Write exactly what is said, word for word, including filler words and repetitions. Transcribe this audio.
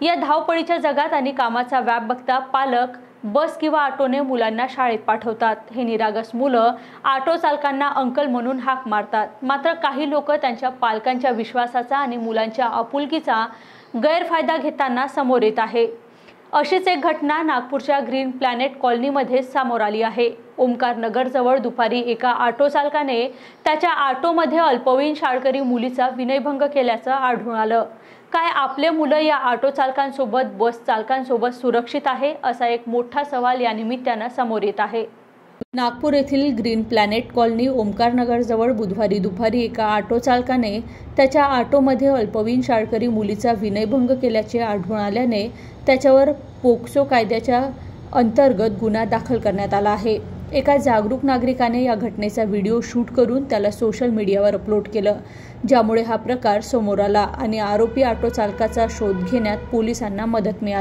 या धावपळीच्या जगात आणि कामाचा व्याप बघता पालक बस किंवा ऑटोने मुलांना शाळेत पाठवतात। हे निरागस मुलं ऑटो चालकांना अंकल म्हणून हाक मारतात। मात्र काही लोक त्यांच्या पालकांच्या विश्वासाचा आणि मुलांच्या आपुलकीचा गैरफायदा घेताना समोर येत आहे। अशीच एक घटना नागपूरच्या ग्रीन प्लॅनेट कॉलनीमध्ये समोर आली आहे। ओमकार नगर जवळ दुपारी एका ऑटो चालकाने त्याच्या ऑटोमध्ये अल्पवयीन शाळकरी मुलीचा विनयभंग केल्याचं आढळून आलं। काय आपले मुलं या ऑटो चालकांसोबत बस चालकांसोबत सुरक्षित आहे असा एक मोठा सवाल या निमित्तानं समोर येत आहे। नागपूर येथील green planet colony Omkar Nagar जवळ बुधवारी दुपारी एका ऑटो चालकाने त्याच्या ऑटोमध्ये अल्पवयीन शाळकरी मुलीचा विनयभंग केल्याचे आढळून आल्याने त्याच्यावर पोक्सो कायद्याच्या अंतर्गत गुन्हा दाखल करण्यात आला आहे। एका जागरूक नागरिकाने या घटनेचा व्हिडिओ शूट करून त्याला सोशल मीडियावर अपलोड केलं, ज्यामुळे हा प्रकार समोर आला आणि आरोपी ऑटो चालकाचा शोध घेण्यात पोलिसांना मदत मिळाली।